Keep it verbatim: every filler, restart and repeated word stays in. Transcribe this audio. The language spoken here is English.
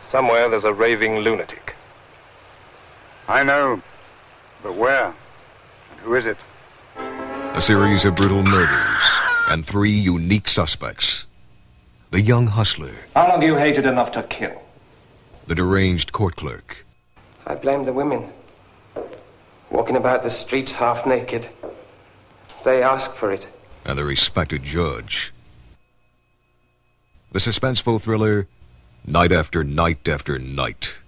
Somewhere there's a raving lunatic. I know, but where? And who is it? A series of brutal murders and three unique suspects. The young hustler. How long have you hated enough to kill? The deranged court clerk. I blame the women. Walking about the streets half naked. They ask for it. And the respected judge. The suspenseful thriller, Night After Night After Night.